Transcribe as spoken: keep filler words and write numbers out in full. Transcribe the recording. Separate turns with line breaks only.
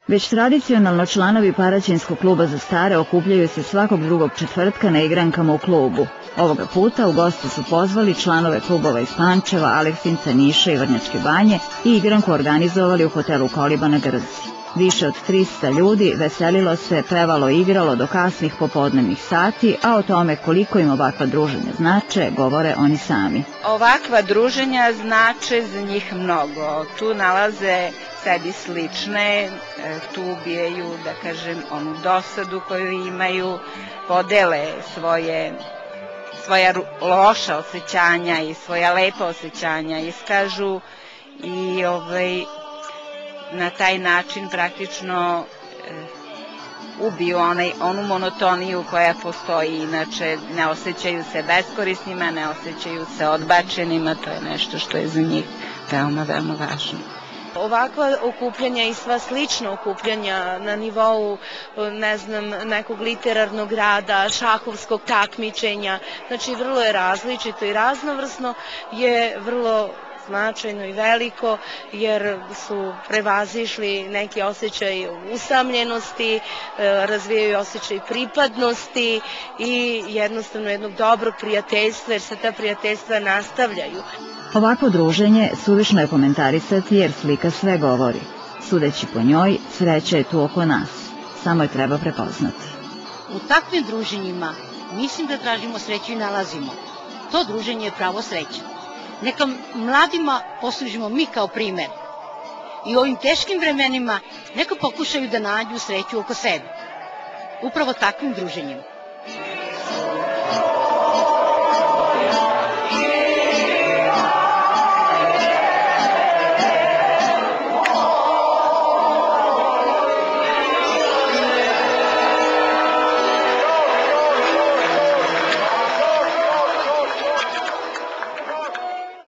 Već tradicionalno članovi Paraćinskog kluba za stare okupljaju se svakog drugog četvrtka na igrankama u klubu. Ovoga puta u goste su pozvali članove klubova iz Pančeva, Aleksinca, Niša i Vrnjačke Banje i igranku organizovali u hotelu Koliba na Grzi. Više od trista ljudi veselilo se, pevalo i igralo do kasnih popodnevnih sati, a o tome koliko im ovakva druženja znače, govore oni sami.
Ovakva druženja znače za njih mnogo. Tu nalaze sebi slične, tu ubijaju, da kažem, onu dosadu koju imaju, podele svoje svoja loša osjećanja i svoja lepa osjećanja iskažu i ovaj, na taj način praktično e, ubiju onaj, onu monotoniju koja postoji, inače ne osjećaju se beskorisnima, ne osjećaju se odbačenima, to je nešto što je za njih veoma, veoma važno.
Ovakva okupljanja i sva slična okupljanja na nivou, ne znam, nekog literarnog rada, šahovskog takmičenja, znači vrlo je različito i raznovrsno, je vrlo značajno i veliko, jer su prevazišli neki osjećaj usamljenosti, razvijaju osjećaj pripadnosti i jednostavno jednog dobrog prijateljstva, jer se ta prijateljstva nastavljaju.
Ovakvo druženje suvišno je komentarisati jer slika sve govori. Sudeći po njoj, sreća je tu oko nas. Samo je treba prepoznati.
U takvim druženjima mislim da tražimo sreću i nalazimo. To druženje je pravo sreća. Neka mladima poslužimo mi kao primer. I u ovim teškim vremenima neka pokušaju da nađu sreću oko sebe. Upravo takvim druženjima.